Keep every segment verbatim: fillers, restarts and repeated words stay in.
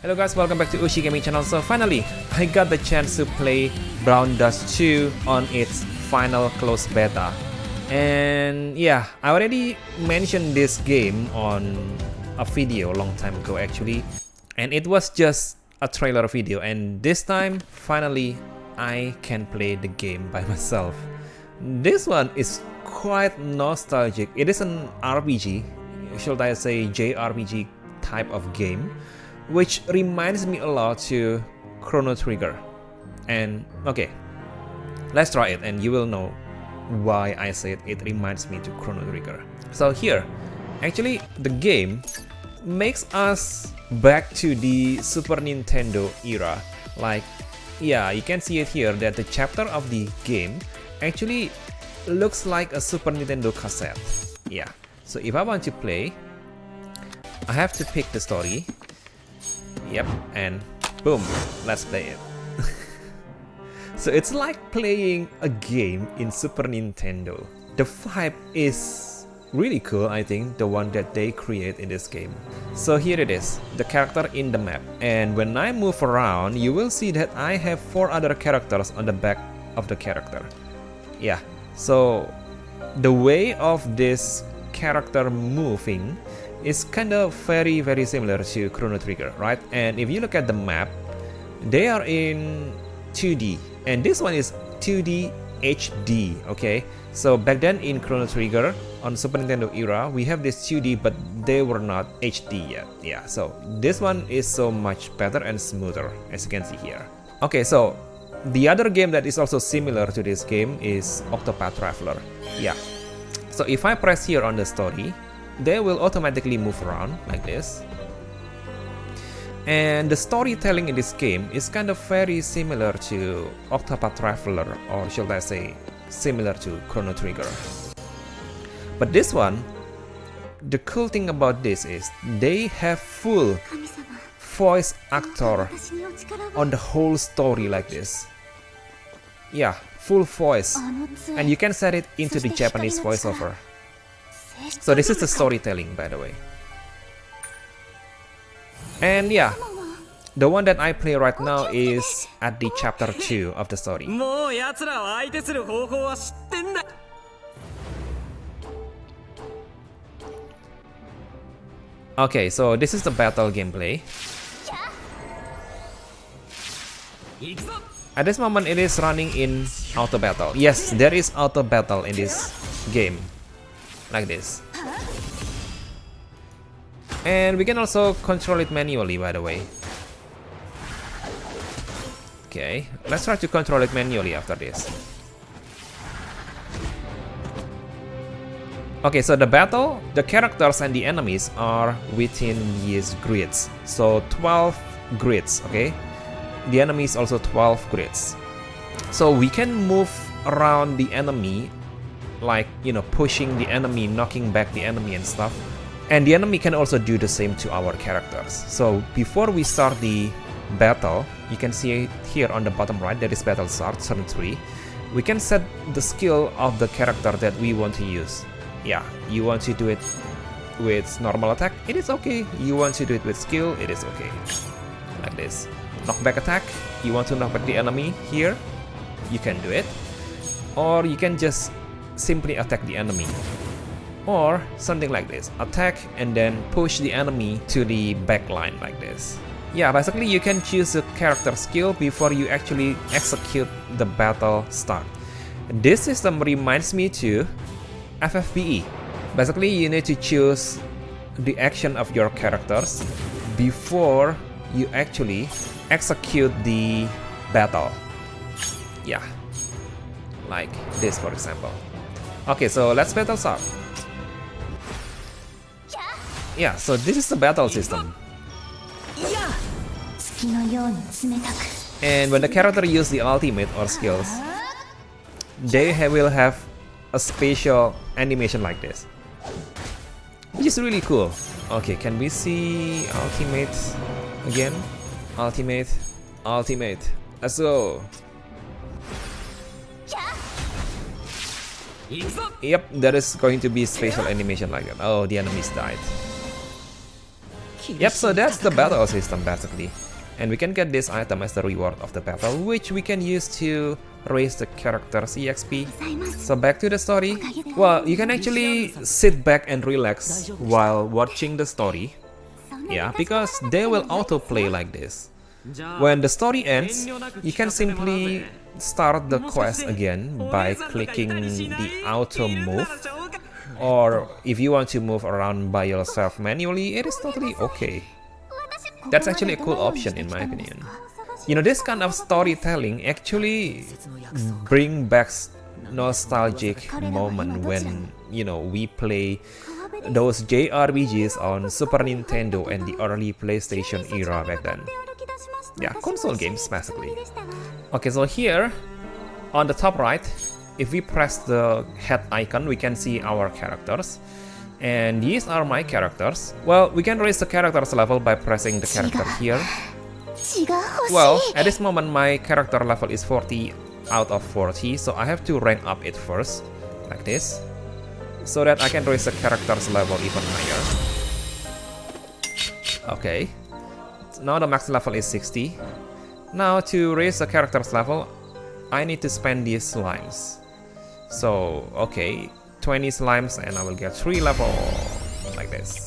Hello guys, welcome back to Ushi Gaming channel. So finally, I got the chance to play Brown Dust two on its final closed beta. And yeah, I already mentioned this game on a video a long time ago actually. And it was just a trailer video, and this time, finally, I can play the game by myself. This one is quite nostalgic. It is an R P G, should I say J R P G type of game, which reminds me a lot to Chrono Trigger. And okay, let's try it and you will know why I said it reminds me to Chrono Trigger. So here, actually the game makes us back to the Super Nintendo era. Like, yeah, you can see it here that the chapter of the game actually looks like a Super Nintendo cassette. Yeah, so if I want to play, I have to pick the story. Yep, and boom, let's play it. So it's like playing a game in Super Nintendo. The vibe is really cool, I think, the one that they create in this game. So here it is, the character in the map. And when I move around, you will see that I have four other characters on the back of the character. Yeah, so the way of this character moving is kind of very very similar to Chrono Trigger, right? And if you look at the map, they are in two D, and this one is two D H D, okay? So back then in Chrono Trigger on Super Nintendo era, we have this two D, but they were not H D yet. Yeah, so this one is so much better and smoother, as you can see here. Okay, so the other game that is also similar to this game is Octopath Traveler. Yeah, so if I press here on the story, they will automatically move around like this. And the storytelling in this game is kind of very similar to Octopath Traveler, or should I say similar to Chrono Trigger. But this one, the cool thing about this is they have full voice actor on the whole story like this. Yeah, full voice, and you can set it into the Japanese voiceover. So this is the storytelling, by the way. And yeah, the one that I play right now is at the chapter two of the story. Okay, so this is the battle gameplay. At this moment it is running in auto battle. Yes, there is auto battle in this game. Like this. And we can also control it manually, by the way. Okay, let's try to control it manually after this. Okay, so the battle, the characters and the enemies are within these grids. So twelve grids, okay? The enemies also twelve grids. So we can move around the enemy, like, you know, pushing the enemy, knocking back the enemy and stuff. And the enemy can also do the same to our characters. So before we start the battle, you can see here on the bottom right, that is battle start, turn three. We can set the skill of the character that we want to use. Yeah, you want to do it with normal attack, it is okay. You want to do it with skill, it is okay. Like this. Knockback attack, you want to knock back the enemy here, you can do it. Or you can just simply attack the enemy, or something like this, attack and then push the enemy to the back line like this. Yeah, basically you can choose a character skill before you actually execute the battle start. This system reminds me to F F B E. Basically you need to choose the action of your characters before you actually execute the battle. Yeah, like this for example. Okay, so let's battle start. Yeah, so this is the battle system. And when the character use the ultimate or skills, they ha will have a special animation like this, which is really cool. Okay, can we see ultimate again? Ultimate, ultimate, let's go. Yep, there is going to be special animation like that. Oh, the enemies died. Yep, so that's the battle system basically. And we can get this item as the reward of the battle, which we can use to raise the character's E X P. So back to the story. Well, you can actually sit back and relax while watching the story. Yeah, because they will autoplay like this. When the story ends, you can simply start the quest again by clicking the auto move. Or if you want to move around by yourself manually, it is totally okay. That's actually a cool option in my opinion. You know, this kind of storytelling actually bring back nostalgic moment when, you know, we play those J R P Gs on Super Nintendo and the early PlayStation era back then. Yeah, console games basically. Okay, so here on the top right, if we press the head icon, we can see our characters. And these are my characters. Well, we can raise the character's level by pressing the character here. Well, at this moment my character level is forty out of forty, so I have to rank up it first, like this, so that I can raise the character's level even higher. Okay, now the max level is sixty. Now to raise the character's level, I need to spend these slimes. So, okay, twenty slimes and I will get three level, like this.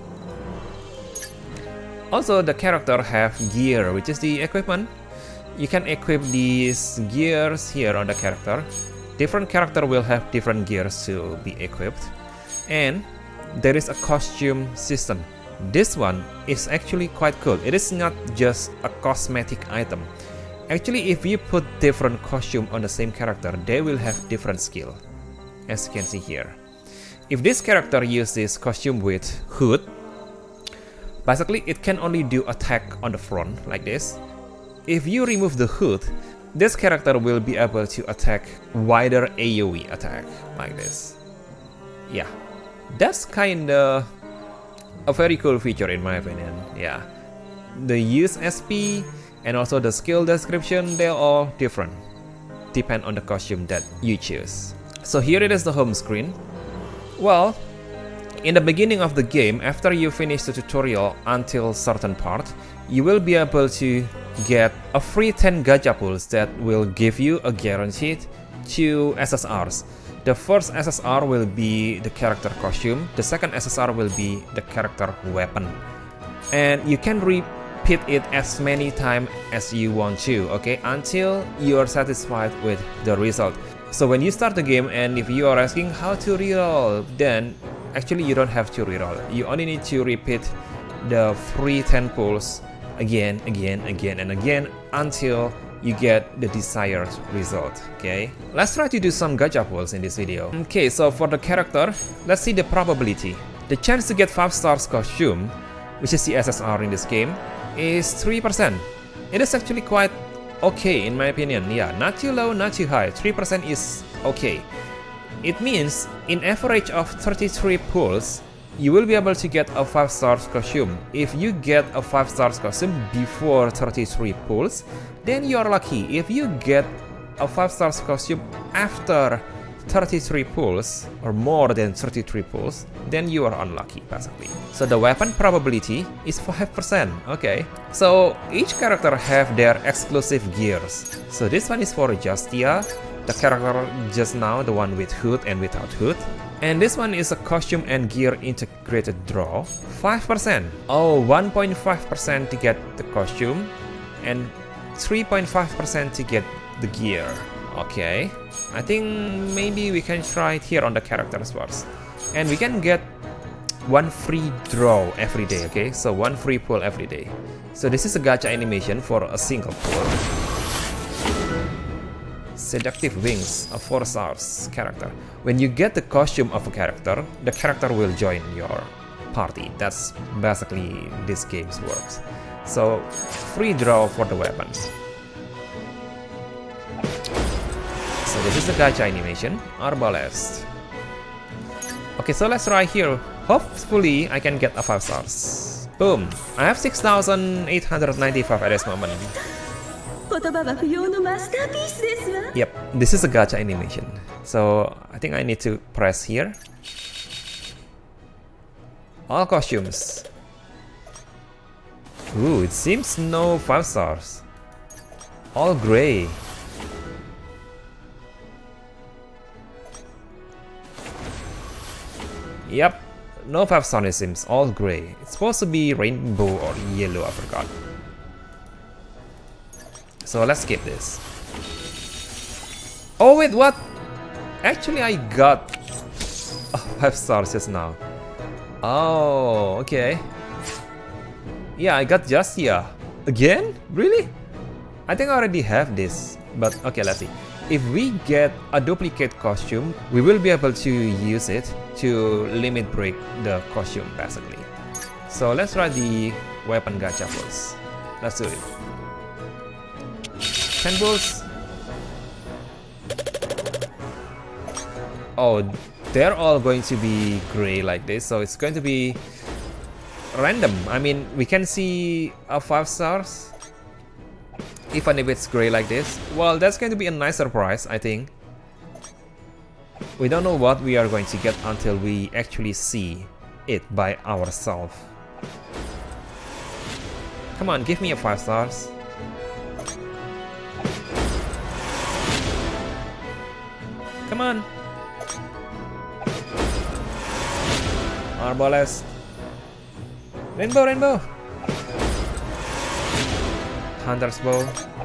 Also, the character have gear, which is the equipment. You can equip these gears here on the character. Different character will have different gears to be equipped. And there is a costume system. This one is actually quite cool. It is not just a cosmetic item. Actually, if you put different costume on the same character, they will have different skill, as you can see here. If this character uses costume with hood, basically it can only do attack on the front, like this. If you remove the hood, this character will be able to attack wider A O E attack, like this. Yeah, that's kinda a very cool feature in my opinion. Yeah, the use S P and also the skill description, they're all different, depend on the costume that you choose. So here it is, the home screen. Well, in the beginning of the game, after you finish the tutorial until certain part, you will be able to get a free ten gacha pulls that will give you a guaranteed two S S Rs. The first S S R will be the character costume, the second S S R will be the character weapon. And you can repeat it as many times as you want to, okay, until you are satisfied with the result. So when you start the game and if you are asking how to reroll, then actually you don't have to reroll. You only need to repeat the free ten pulls again, again, again, and again until you get the desired result, okay? Let's try to do some gacha pulls in this video. Okay, so for the character, let's see the probability. The chance to get five stars costume, which is the S S R in this game, is three percent. It is actually quite okay in my opinion. Yeah, not too low, not too high. three percent is okay. It means in average of thirty-three pulls, you will be able to get a five stars costume. If you get a five stars costume before thirty-three pulls, then you are lucky. If you get a five stars costume after thirty-three pulls or more than thirty-three pulls, then you are unlucky basically. So the weapon probability is five percent. Okay, so each character have their exclusive gears. So this one is for Justia, the character just now, the one with hood and without hood. And this one is a costume and gear integrated draw, five percent. Oh, one point five percent to get the costume and three point five percent to get the gear. Okay, I think maybe we can try it here on the characters first. And we can get one free draw every day, okay? So one free pull every day. So this is a gacha animation for a single pull. Seductive Wings, a four stars character. When you get the costume of a character, the character will join your party. That's basically this game works. So free draw for the weapons. So this is the gacha animation, Arbalest. Okay, so let's try here. Hopefully I can get a five stars. Boom! I have six thousand eight hundred ninety-five at this moment. Yep, this is a gacha animation. So I think I need to press here. All costumes. Ooh, it seems no five stars. All gray. Yep, no five stars it seems, all gray. It's supposed to be rainbow or yellow, I forgot. So let's skip this. Oh wait, what? Actually I got oh, five stars just now. Oh, okay. Yeah, I got Justia. Again? Really? I think I already have this, but okay, let's see. If we get a duplicate costume, we will be able to use it to limit break the costume basically. So let's try the weapon gacha first. Let's do it. ten bulls. Oh, they're all going to be gray like this, so it's going to be random. I mean, we can see a five stars even if it's gray like this. Well, that's going to be a nice surprise, I think. We don't know what we are going to get until we actually see it by ourselves. Come on, give me a five stars. Come on. Arbalest. Rainbow, rainbow. Hunter's bow.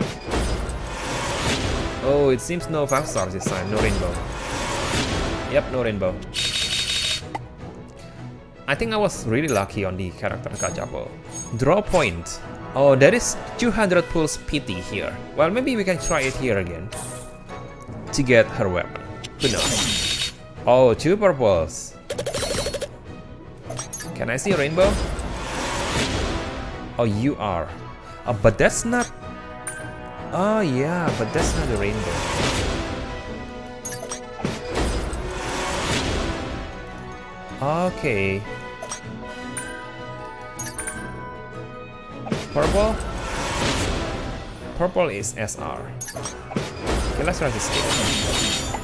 Oh, it seems no five stars this time, no rainbow. Yep, no rainbow. I think I was really lucky on the character gacha ball. Draw point. Oh, there is two hundred pulse pity here. Well, maybe we can try it here again to get her weapon. Who knows? Oh, two purples. Can I see a rainbow? Oh, you are. Oh, but that's not... Oh yeah, but that's not a rainbow. Okay. Purple? Purple is S R. Okay, let's try to skip.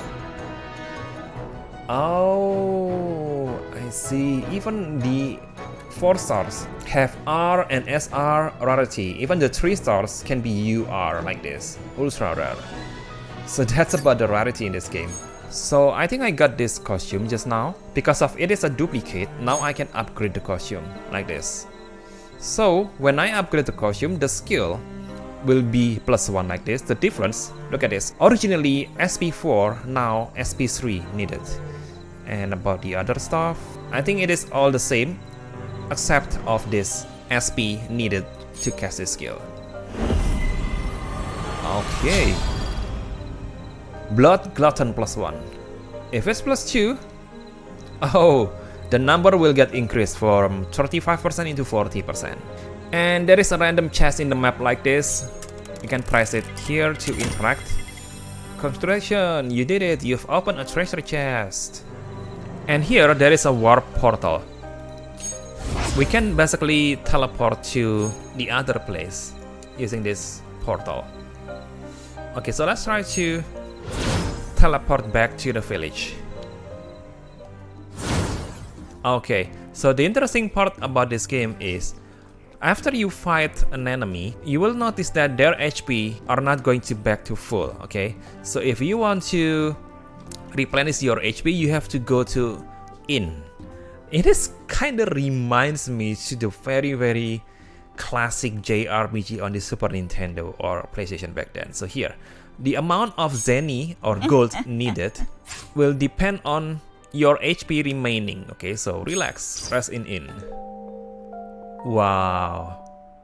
Oh, I see. Even the four stars have R and S R rarity. Even the three stars can be U R like this, ultra rare. So that's about the rarity in this game. So I think I got this costume just now. Because of it is a duplicate, now I can upgrade the costume like this. So when I upgrade the costume, the skill will be plus one like this. The difference, look at this. Originally S P four, now S P three needed. And about the other stuff, I think it is all the same, except of this S P needed to cast this skill. Okay. Blood Glutton plus one. If it's plus two, oh, the number will get increased from thirty-five percent into forty percent. And there is a random chest in the map like this. You can press it here to interact. Congratulations, you did it, you've opened a treasure chest. And here there is a warp portal. We can basically teleport to the other place using this portal. Okay, so let's try to teleport back to the village. Okay, so the interesting part about this game is after you fight an enemy, you will notice that their H P are not going to back to full, okay? So if you want to replenish your H P, you have to go to inn. It is kind of reminds me to the very very classic J R P G on the Super Nintendo or PlayStation back then. So here, the amount of zenny or gold needed will depend on your H P remaining. Okay, so relax, press in inn. Wow.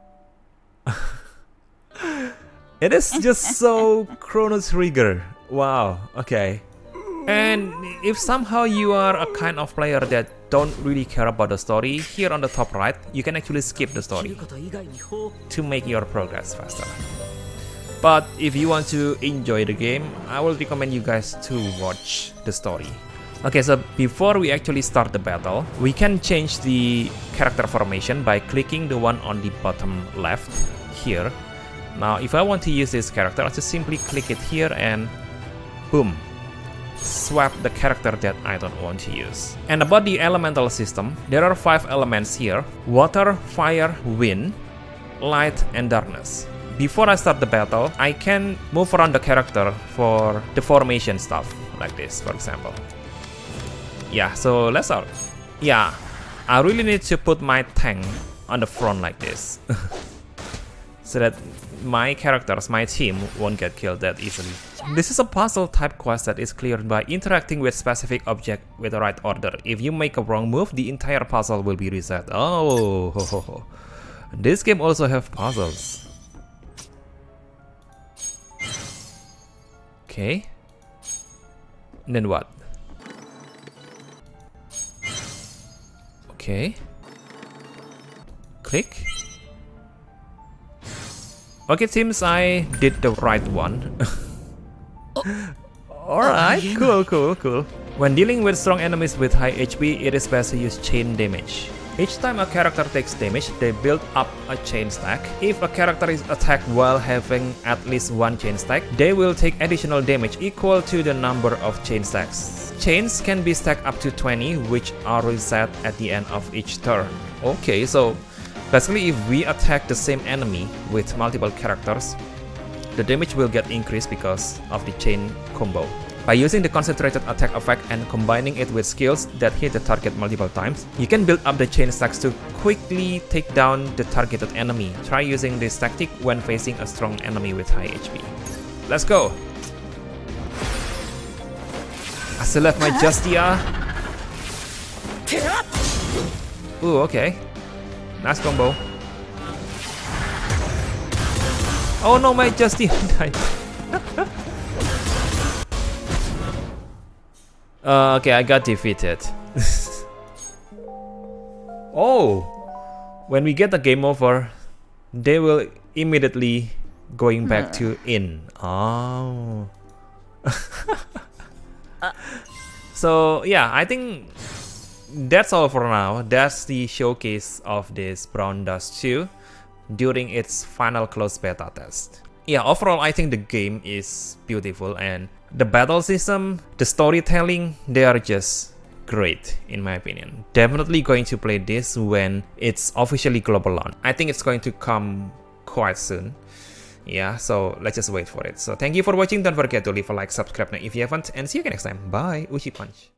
It is just so Chrono Trigger. Wow, okay. And if somehow you are a kind of player that don't really care about the story, here on the top right, you can actually skip the story to make your progress faster. But if you want to enjoy the game, I will recommend you guys to watch the story. Okay, so before we actually start the battle, we can change the character formation by clicking the one on the bottom left here. Now, if I want to use this character, I'll just simply click it here and boom, swap the character that I don't want to use. And about the elemental system, there are five elements here: water, fire, wind, light and darkness. Before I start the battle, I can move around the character for the formation stuff, like this, for example. Yeah, so let's start. Yeah, I really need to put my tank on the front like this. So that my characters, my team, won't get killed that easily. This is a puzzle type quest that is cleared by interacting with specific object with the right order. If you make a wrong move, the entire puzzle will be reset. Oh, ho, ho, ho. This game also have puzzles. Okay. And then what? Okay. Click. Okay, seems I did the right one. Alright, cool, cool, cool. When dealing with strong enemies with high H P, it is best to use chain damage. Each time a character takes damage, they build up a chain stack. If a character is attacked while having at least one chain stack, they will take additional damage equal to the number of chain stacks. Chains can be stacked up to twenty, which are reset at the end of each turn. Okay, so basically if we attack the same enemy with multiple characters, the damage will get increased because of the chain combo. By using the concentrated attack effect and combining it with skills that hit the target multiple times, you can build up the chain stacks to quickly take down the targeted enemy. Try using this tactic when facing a strong enemy with high H P. Let's go! I still have my Justia. Ooh, okay. Nice combo. Oh no, my Justia died. uh, okay, I got defeated. Oh, when we get the game over, they will immediately going back to in. Oh. So yeah, I think that's all for now. That's the showcase of this Brown Dust two during its final closed beta test. Yeah, overall I think the game is beautiful, and the battle system, the storytelling, they are just great in my opinion. Definitely going to play this when it's officially global launch. I think it's going to come quite soon. Yeah, so let's just wait for it. So thank you for watching. Don't forget to leave a like, subscribe if you haven't, and see you again next time. Bye, Uchi Punch.